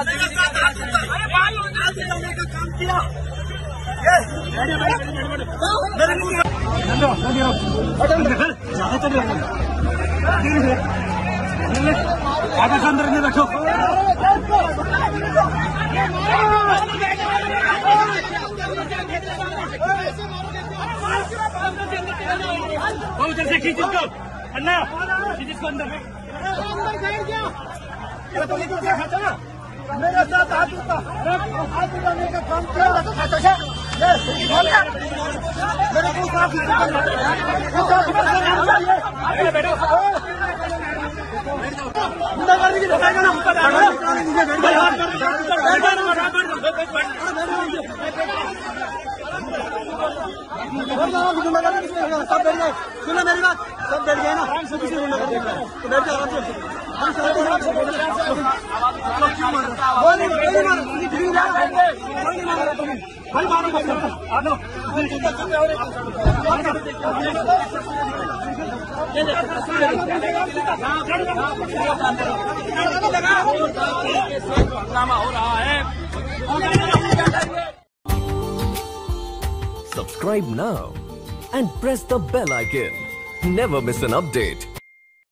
अंदर नहीं रखो। उधर से खींच इसको, अन्ना खींच इसको अंदर। मेरे साथ हाथ उठाने का काम किया मेरे को साफ गुंडागर्दी की बताएगा ना सब बैठ गए। सुनो मेरी बात, सब बैठ गए ना, तो बैठ जाओ हो रहा है। Subscribe now and press the bell icon. Never miss an update.